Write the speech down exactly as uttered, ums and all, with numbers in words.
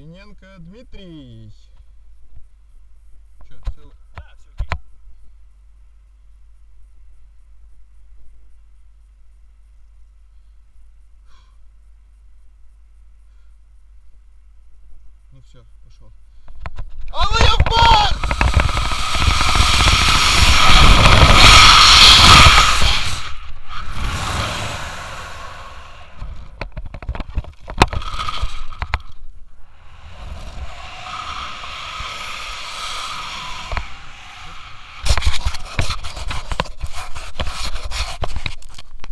Ильиненко Дмитрий. Че, все? Да, все окей. Ну все, пошел.